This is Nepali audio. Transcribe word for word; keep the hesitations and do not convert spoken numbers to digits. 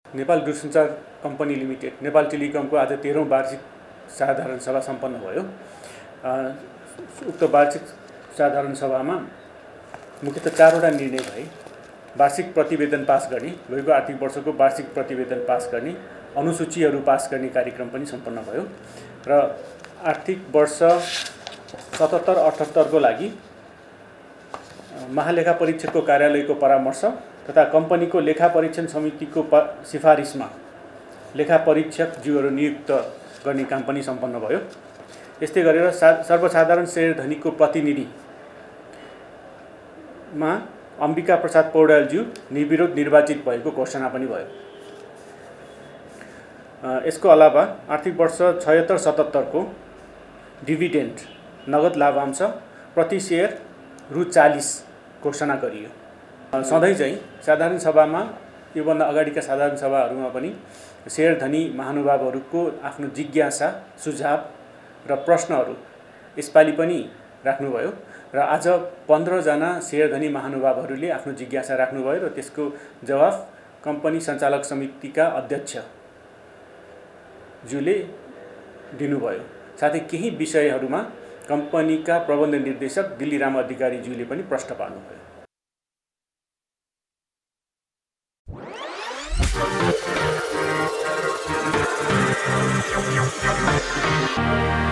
नेपाल दूरसञ्चार कम्पनी लिमिटेड नेपाल टेलिकमको आज तेह्रौं वार्षिक साधारण सभा सम्पन्न भयो। उक्त वार्षिक साधारण सभामा मुख्यतः चारवटा निर्णय भए। वार्षिक प्रतिवेदन पास गर्ने, गएको आर्थिक वर्षको वार्षिक प्रतिवेदन पास गर्ने, अनुसूचीहरू पास गर्ने कार्यक्रम पनि सम्पन्न भयो र आर्थिक वर्ष सतहत्तर अठहत्तर को लागि महालेखा परीक्षकको कार्यालयको परामर्श तथा कम्पनीको लेखा परीक्षण समितिको सिफारिसमा लेखा परीक्षक ज्यूहरू नियुक्त गर्ने काम पनि सम्पन्न भयो। यस्तै गरेर सर्वसाधारण शेयरधनीको प्रतिनिधिमा अम्बिका प्रसाद पौडेलज्यू निर्विरोध निर्वाचित भएको घोषणा पनि भयो। यसको अलावा आर्थिक वर्ष छयत्तर सतहत्तर को डिभिडेन्ड नगद लाभांश प्रति शेयर रु चालीस घोषणा गरियो। सधैँ चाहिँ साधारण सभामा योभन्दा अगाडिका साधारण सभाहरूमा पनि शेयरधनी महानुभावहरूको आफ्नो जिज्ञासा, सुझाव र प्रश्नहरू यसपालि पनि राख्नुभयो र आज पन्ध्र जना शेयरधनी महानुभावहरूले आफ्नो जिज्ञासा राख्नुभयो र त्यसको जवाफ कम्पनी सञ्चालक समितिका अध्यक्ष ज्यूले दिनुभयो। साथै केही विषयहरूमा कम्पनीका प्रबन्ध निर्देशक दिल्लीराम अधिकारी ज्यूले पनि प्रश्न पार्नुभयो। Thank you.